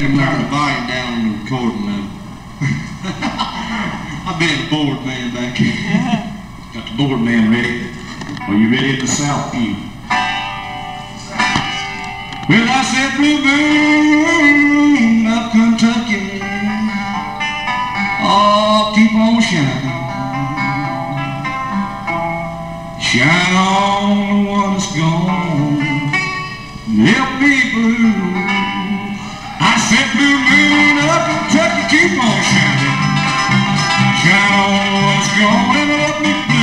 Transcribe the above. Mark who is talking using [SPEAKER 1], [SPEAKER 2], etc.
[SPEAKER 1] Turn the volume down on the recording now. I've been a board man back here.
[SPEAKER 2] Got the board man ready. Are you ready in the South View?
[SPEAKER 1] Well, I said, blue moon of Kentucky, oh, keep on shining. Shine on the one that's gone, left me blue. I said, blue moon of Kentucky, keep on shining. Shine on the one that's gone and left me blue.